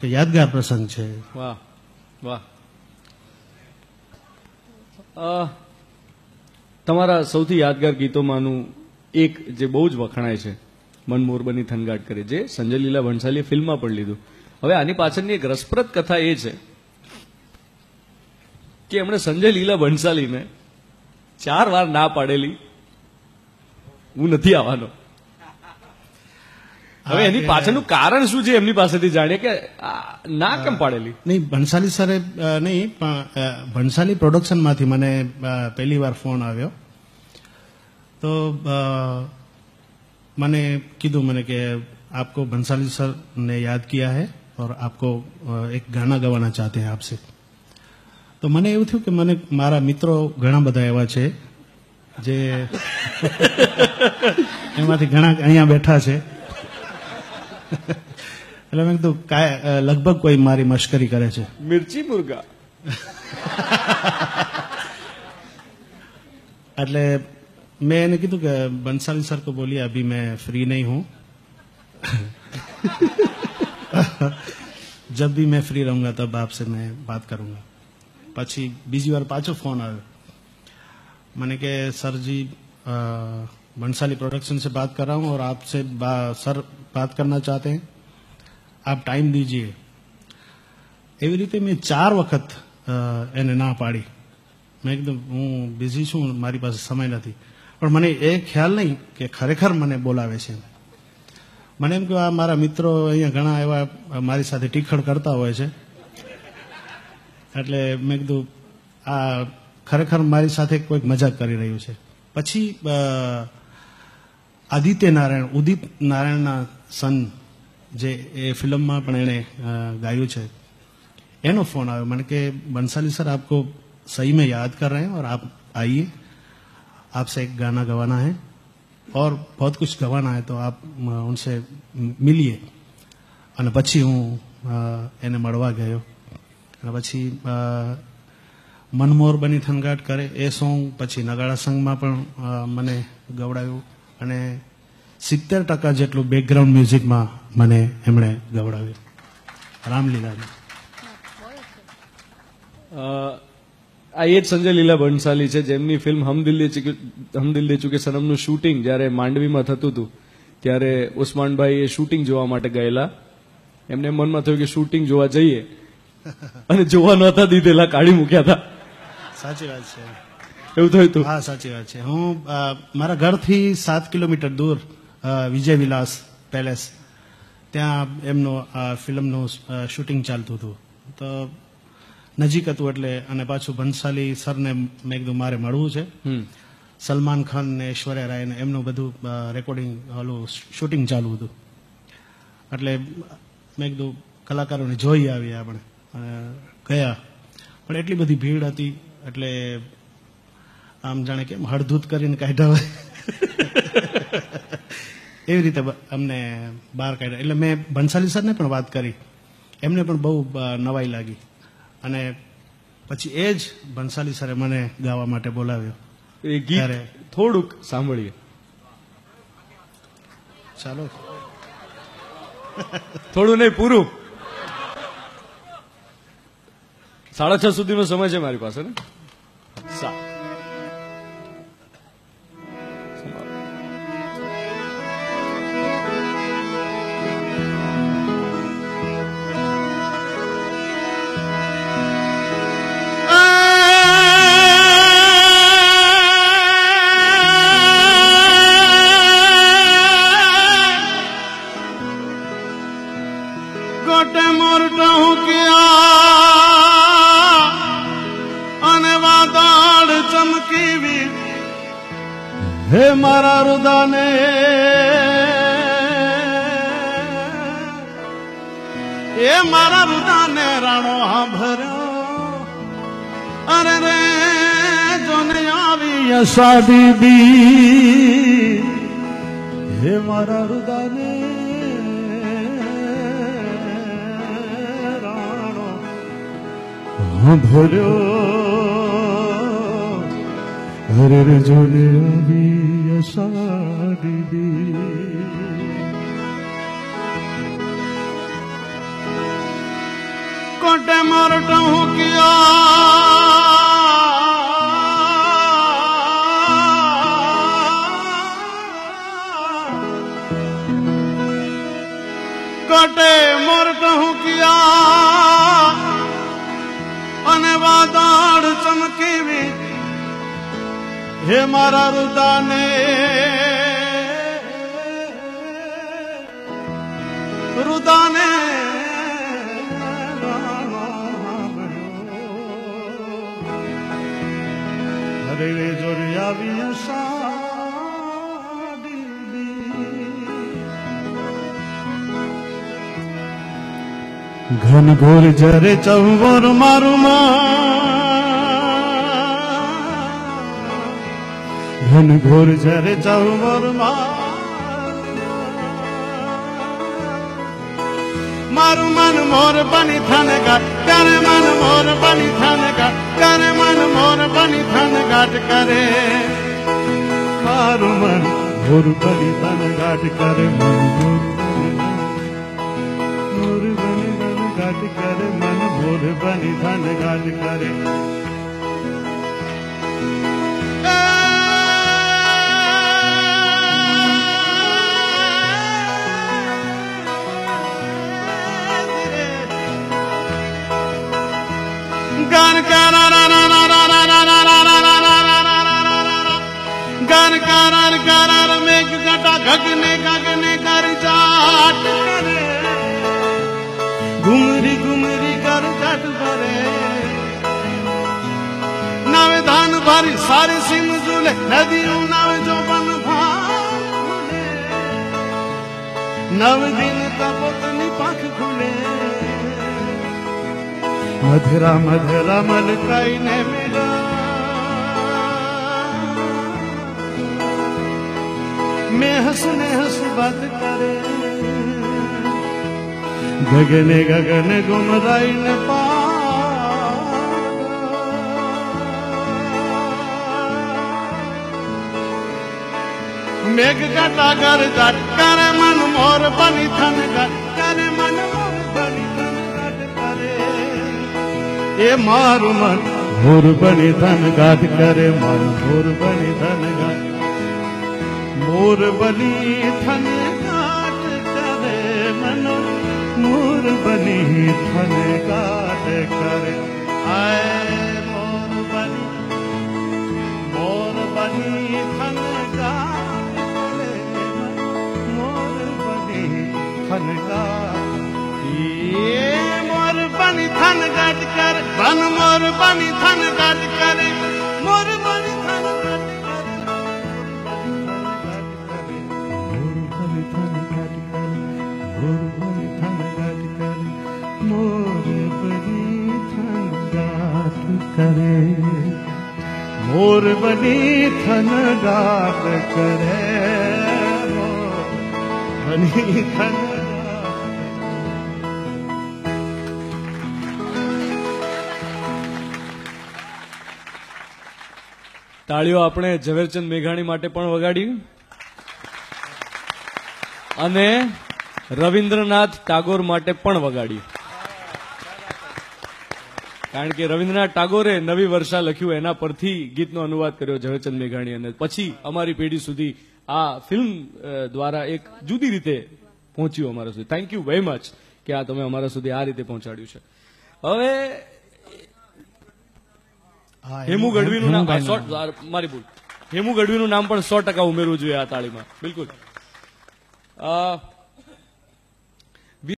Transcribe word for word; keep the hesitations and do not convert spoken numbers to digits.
કે યાદગાર પ્રસંગ છે. વાહ વાહ. તમારા સૌથી યાદગાર ગીતોમાંનું એક જે બહુ જ વખણાય છે, મન મોર બની થનગાટ કરે, જે સંજય લીલા ભણસાલીએ ફિલ્મમાં પણ લીધું. હવે આની પાછળની એક રસપ્રદ કથા એ છે કે એમણે સંજય લીલા ભણસાલીને ચાર વાર ના પાડેલી, હું નથી આવવાનો. હવે એની પાછળનું કારણ શું છે એમની પાસેથી જાણીએ કે ના કેમ પાડેલી. નહીં, ભણસાલી સરે નહીં, પણ ભણસાલી પ્રોડક્શનમાંથી મને પહેલી વાર ફોન આવ્યો તો मैंने कीधु मैंने कि आपको बंसाली सर ने याद किया है और आपको एक गाना गवाना चाहते हैं आपसे. तो मैंने એવું થયું કે મને મારા મિત્રો ઘણા બધા એવા છે જે એમાંથી ઘણા અહીંયા બેઠા છે, એટલે મેં કીધું કાય લગભગ કોઈ મારી મશ્કરી કરે છે. મિર્ચી મુર્ગા. એટલે मैंने कीधु कि बंसाली सर को बोलिए अभी मैं फ्री नहीं हूं, जब भी मैं फ्री रहूंगा तब आपसे मैं बात करूंगा. પછી બીજી વાર પાછો ફોન આવ્યો मैंने કે सर जी बंसाली प्रोडक्शन से बात कर रहा हूं और आपसे सर बात करना चाहते हैं, आप टाइम दीजिए. એવી રીતે મેં ચાર વખત એને ના પાડી. મેં કીધું હું બિઝી છું, મારી પાસે સમય નથી. પણ મને એ ખ્યાલ નહીં કે ખરેખર મને બોલાવે છે. મને એમ કે આ મારા મિત્રો અહીંયા ઘણા એવા મારી સાથે ટીખળ કરતા હોય છે, એટલે મેં કીધું આ ખરેખર મારી સાથે કોઈક મજાક કરી રહ્યું છે. પછી આદિત્ય નારાયણ, ઉદિત નારાયણના સન, જે એ ફિલ્મમાં પણ એણે ગાયું છે, એનો ફોન આવ્યો મને કે बंसाली सर आपको सही में याद कर रहे हैं और आप आइए, आपसे एक गाना गवाना है और बहुत कुछ गवाना है, तो आप उनसे मिलिए. અને પછી હું એને મળવા ગયો અને પછી મનમોર બની થનગાટ કરે એ સોંગ, પછી નગાડા સંગમાં પણ મને ગવડાવ્યું અને સિત્તેર ટકા જેટલું બેકગ્રાઉન્ડ મ્યુઝિકમાં મને એમણે ગવડાવ્યું. રામલીલાને આ એ જ સંજય લીલા ભણસાલી છે જેમની ફિલ્મ હમ દિલ દે ચુકે હમ દિલ દે ચુકે સનમનું શૂટિંગ જ્યારે માંડવીમાં થતું હતું ત્યારે ઉસ્માનભાઈ એ શૂટિંગ જોવા માટે ગયેલા. એમને મનમાં થયું કે શૂટિંગ જોવા જઈએ, અને જોવા નહોતા દીધેલા, કાઢી મૂક્યા હતા. સાચી વાત છે, એવું થયું હતું. હા સાચી વાત છે. હું મારા ઘરથી સાત કિલોમીટર દૂર વિજય વિલાસ પેલેસ, ત્યાં એમનું ફિલ્મનું શૂટિંગ ચાલતું હતું. તો નજીક હતું એટલે, અને પાછું ભણસાલી સરને મેં કીધું મારે મળવું છે. સલમાન ખાન ને ઐશ્વર્યા રાય ને એમનું બધું રેકોર્ડિંગ ઓલું શૂટિંગ ચાલુ હતું, એટલે મેં કીધું કલાકારોને જોઈ આવીએ આપણે. ગયા પણ એટલી બધી ભીડ હતી એટલે આમ જાણે કેમ હળધૂત કરીને કાઢ્યા હોય એવી રીતે અમને બહાર કાઢ્યા. એટલે મેં ભણસાલી સરને પણ વાત કરી, એમને પણ બહુ નવાઈ લાગી. અને પછી એ જ ભણસાલી સરે મને ગાવા માટે બોલાવ્યો. એ ગીત થોડુંક સાંભળીએ. ચાલો, થોડું નહીં, પૂરું. સાડા છ સુધીનો સમય છે મારી પાસે ને. હે મારા રુદાને એ મારા રુદાને રાણો હા ભર્યો, અરે રે જોને આવી યસાડી બી. હે મારા રુદાને રાણો હા ભર્યો, અરે રે જોને આવી યસાડી બી. कटे मरटहूं किया कटे मरटहूं किया अने वादळ चमकी भी हे मारा रुदाने रुदाने हरे रे जोरिया भी घन घोर जरे चौवर मारू घन घोर जरे चौवर मारू मन मोर बनी थन घाट करे मन मोर बनी थन घाट करे मन मोर बनी थन घाट करे मारू मन मोर बनी थन घाट करे मन मोर बनी थन घाट करे मन मोर बनी थन घाट करे गान गाना ना ना ना ना ना ना ना ना ना ना ना ना ना गान गाना गाना मेघ घटा गगने गगने कर जाट करे घुमरी घुमरी कर जाट भरे नावे धान भारी सारे सिम झूले नदी नावे जो बन भाले नव दिन कपोतनी पाख खुले मधुरा मधुरा मन कई ने मिला मैं हंसने हंस बात करे गगने गगने गुमराई ने पा मेघ घटा कर जाट करे मन मोर बनी थन घाट करे मन मोर बनी थन घाट करे ए मारू मन मोर बनी थन घाट करे मन मोर बनी थन घाट मोर बनी थन घाट करे मन मोर बनी थन घाट करे आए मोर बनी मोर बनी थन घाट करे मोर बनी थन घाट ये मोर बनी थन घाट कर बन मोर बनी थन घाट करे मोर बनी थन घाट करे मोर बनी थन घाट करे मोर बनी थन घाट करे मोर बनी थन घाट करे मोर बनी थन घाट करे मोर बनी थन તાળીઓ આપણે ઝવેરચંદ મેઘાણી માટે પણ વગાડી અને રવિન્દ્રનાથ ટાગોર માટે પણ વગાડી કારણ કે રવિન્દ્રનાથ ટાગોરે નવી વર્ષા લખ્યું એના પરથી ગીતનો અનુવાદ કર્યો ઝવેરચંદ મેઘાણી અને પછી અમારી પેઢી સુધી આ ફિલ્મ દ્વારા એક જુદી રીતે પહોંચ્યું અમારા સુધી. થેન્ક યુ વેરી મચ કે આ તમે અમારા સુધી આ રીતે પહોંચાડ્યું છે. હવે હેમુ ગઢવીનું નામ મારી ભૂલ હેમુ ગઢવીનું નામ પણ સો ટકા ઉમેરવું જોઈએ આ તાળીમાં. બિલકુલ.